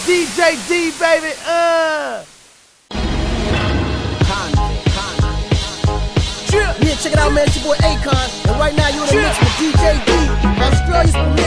DJ D, baby, Yeah, check it out, man. It's your boy Akon, and right now you're in the mix with DJ D. Australia's